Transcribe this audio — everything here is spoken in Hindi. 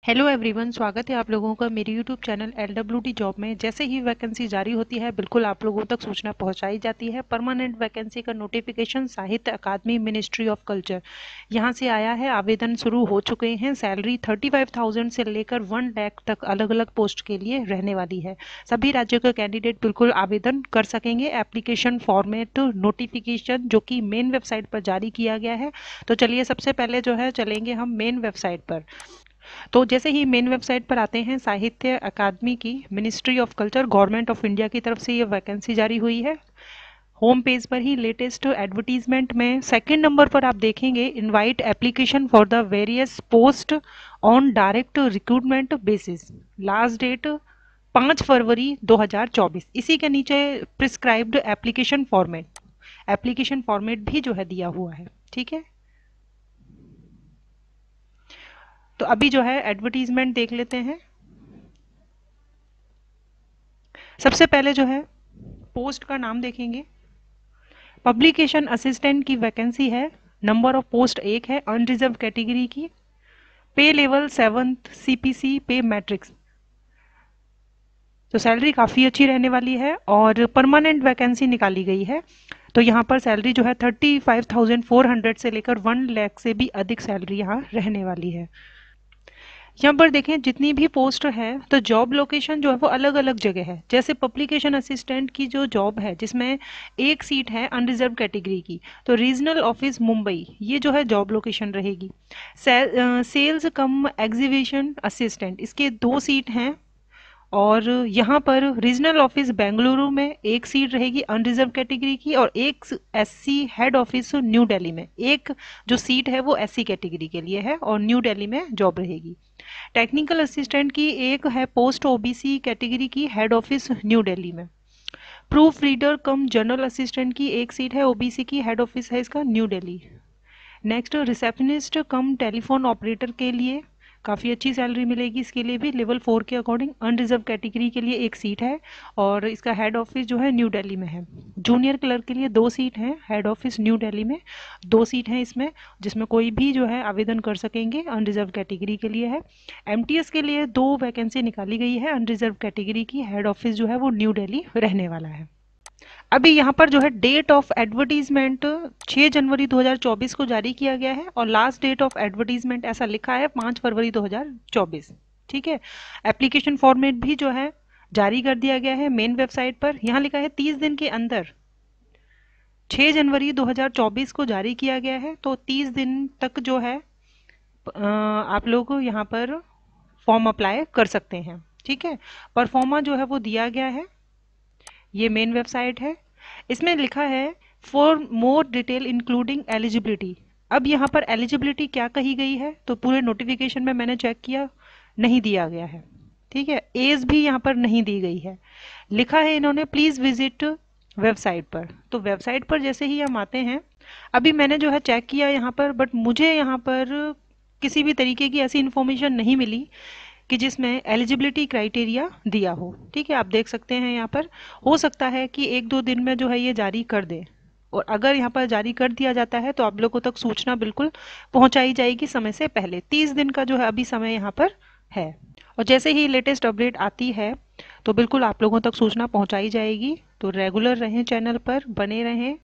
हेलो एवरीवन, स्वागत है आप लोगों का मेरे यूट्यूब चैनल LWT जॉब में। जैसे ही वैकेंसी जारी होती है बिल्कुल आप लोगों तक सूचना पहुंचाई जाती है। परमानेंट वैकेंसी का नोटिफिकेशन साहित्य अकादमी मिनिस्ट्री ऑफ कल्चर यहां से आया है। आवेदन शुरू हो चुके हैं। सैलरी 35,000 से लेकर 1 लाख तक अलग अलग पोस्ट के लिए रहने वाली है। सभी राज्यों के कैंडिडेट बिल्कुल आवेदन कर सकेंगे। एप्लीकेशन फॉर्मेट नोटिफिकेशन जो कि मेन वेबसाइट पर जारी किया गया है। तो चलिए सबसे पहले जो है चलेंगे हम मेन वेबसाइट पर। तो जैसे ही मेन वेबसाइट पर आते हैं, साहित्य अकादमी की ministry of culture government of India की तरफ से ये वैकेंसी जारी हुई है। होम पेज पर ही लेटेस्ट एडवर्टीजमेंट में सेकंड नंबर पर आप देखेंगे, invite application for the various post on direct recruitment basis. Last date 5 फरवरी 2024। इसी के नीचे प्रिस्क्राइब्ड एप्लीकेशन फॉर्मेट भी जो है दिया हुआ है। ठीक है, तो अभी जो है एडवर्टीजमेंट देख लेते हैं। सबसे पहले जो है पोस्ट का नाम देखेंगे। पब्लिकेशन असिस्टेंट की वैकेंसी है। नंबर ऑफ पोस्ट एक है, अनरिजर्व कैटेगरी की। Pay level 7th CPC pay matrix. तो सैलरी काफ़ी अच्छी रहने वाली है और परमानेंट वैकेंसी निकाली गई है। तो यहाँ पर सैलरी जो है 35,400 से लेकर 1 लाख से भी अधिक सैलरी यहाँ रहने वाली है। यहाँ पर देखें जितनी भी पोस्ट है तो जॉब लोकेशन जो है वो अलग अलग जगह है। जैसे पब्लिकेशन असिस्टेंट की जो जॉब है जिसमें एक सीट है अनरिजर्व कैटेगरी की, तो रीजनल ऑफिस मुंबई ये जो है जॉब लोकेशन रहेगी। सेल्स कम एग्जीबिशन असिस्टेंट इसके 2 सीट हैं। और यहाँ पर रीजनल ऑफिस बेंगलुरु में एक सीट रहेगी अनरिजर्व कैटेगरी की, और एक SC head office new Delhi में एक जो सीट है वो SC कैटेगरी के लिए है और न्यू दिल्ली में जॉब रहेगी। टेक्निकल असिस्टेंट की एक है पोस्ट OBC कैटेगरी की, हेड ऑफिस न्यू दिल्ली में। Proofreader cum general assistant की एक सीट है OBC की, हेड ऑफिस है इसका new Delhi. Next receptionist cum telephone operator के लिए काफ़ी अच्छी सैलरी मिलेगी। इसके लिए भी लेवल 4 के अकॉर्डिंग अनरिजर्व कैटेगरी के लिए एक सीट है और इसका हेड ऑफिस जो है न्यू दिल्ली में है। जूनियर क्लर्क के लिए 2 सीट हैं, हेड ऑफिस न्यू दिल्ली में 2 सीट हैं इसमें, जिसमें कोई भी जो है आवेदन कर सकेंगे। अनरिजर्व कैटेगरी के लिए है। MTS के लिए 2 वैकेंसी निकाली गई है अनरिजर्व कैटेगरी की, हेड ऑफिस जो है वो न्यू दिल्ली रहने वाला है। अभी यहाँ पर जो है डेट ऑफ एडवर्टीजमेंट 6 जनवरी 2024 को जारी किया गया है और लास्ट डेट ऑफ एडवर्टीजमेंट ऐसा लिखा है 5 फरवरी 2024। ठीक है, एप्लीकेशन फॉर्मेट भी जो है जारी कर दिया गया है मेन वेबसाइट पर। यहाँ लिखा है 30 दिन के अंदर 6 जनवरी 2024 को जारी किया गया है, तो 30 दिन तक जो है आप लोग यहाँ पर फॉर्म अप्लाई कर सकते हैं। ठीक है, परफॉर्मा जो है वो दिया गया है। ये मेन वेबसाइट है। इसमें लिखा है for more detail including eligibility. अब यहाँ पर एलिजिबिलिटी क्या कही गई है, तो पूरे नोटिफिकेशन में मैंने चेक किया, नहीं दिया गया है। ठीक है, एज भी यहाँ पर नहीं दी गई है। लिखा है इन्होंने प्लीज विजिट वेबसाइट पर। तो वेबसाइट पर जैसे ही हम आते हैं, अभी मैंने जो है चेक किया यहाँ पर, बट मुझे यहाँ पर किसी भी तरीके की ऐसी इन्फॉर्मेशन नहीं मिली कि जिसमें एलिजिबिलिटी क्राइटेरिया दिया हो। ठीक है, आप देख सकते हैं यहाँ पर। हो सकता है कि 1-2 दिन में जो है ये जारी कर दे, और अगर यहाँ पर जारी कर दिया जाता है तो आप लोगों तक सूचना बिल्कुल पहुंचाई जाएगी समय से पहले। 30 दिन का जो है अभी समय यहाँ पर है, और जैसे ही लेटेस्ट अपडेट आती है तो बिल्कुल आप लोगों तक सूचना पहुंचाई जाएगी। तो रेगुलर रहें, चैनल पर बने रहें।